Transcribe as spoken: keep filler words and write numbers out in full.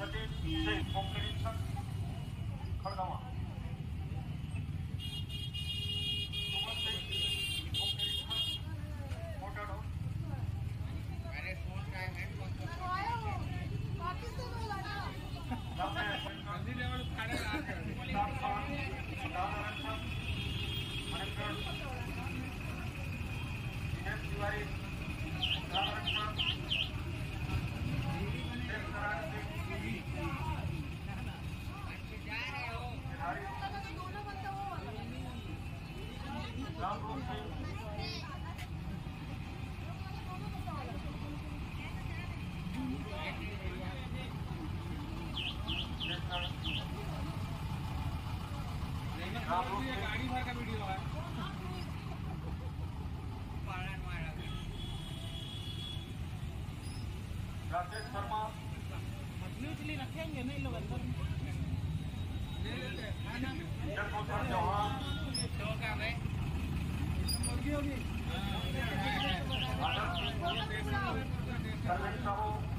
सचिन सिंह उप निरीक्षक खड़गवा, सुमन सिंह उप निरीक्षक मोटाडो, तिवारी गाड़ी भर का वीडियो है। राजेश शर्मा मछली उछली रखेंगे नहीं लोग अंदर जगभूषण चौहान मुर्गी होगी सरवीन साहू